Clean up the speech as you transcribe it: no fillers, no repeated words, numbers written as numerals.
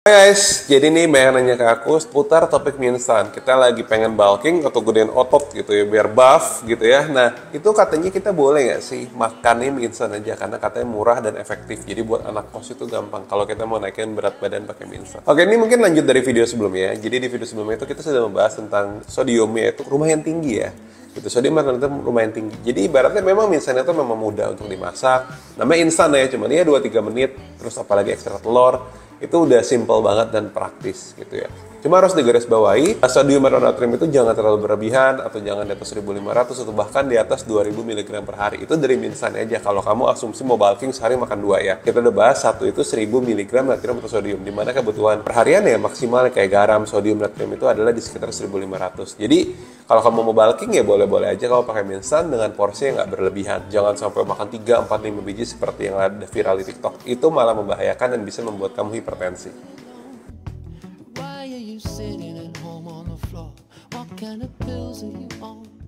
Hai guys, jadi nih banyak nanya ke aku seputar topik mie instan. Kita lagi pengen bulking atau gedein otot gitu ya, biar buff gitu ya. Nah, itu katanya kita boleh nggak sih makan mie instan aja karena katanya murah dan efektif. Jadi buat anak kos itu gampang kalau kita mau naikin berat badan pakai mie instan. Oke, ini mungkin lanjut dari video sebelumnya. Jadi di video sebelumnya itu kita sudah membahas tentang sodiumnya itu lumayan tinggi ya. Gitu, sodium itu lumayan tinggi. Jadi ibaratnya memang mie instan itu memang mudah untuk dimasak. Namanya instan ya, cuman ya 2-3 menit. Terus apalagi ekstra telur. Itu udah simple banget dan praktis gitu ya. Cuma harus digarisbawahi, sodium natrium itu jangan terlalu berlebihan atau jangan di atas 1500 atau bahkan di atas 2000 mg per hari. Itu dari mie instan aja. Kalau kamu asumsi mau bulking sehari makan 2 ya. Kita udah bahas satu itu 1000 mg natrium atau sodium. Dimana kebutuhan perharian ya maksimal kayak garam, sodium, natrium itu adalah di sekitar 1500. Jadi kalau kamu mau bulking ya boleh-boleh aja kamu pakai mie instan dengan porsi yang nggak berlebihan. Jangan sampai makan 3, 4, 5 biji seperti yang ada viral di TikTok. Itu malah membahayakan dan bisa membuat kamu hipertensi. Why are you sitting at home on the floor? What kind of pills are you on?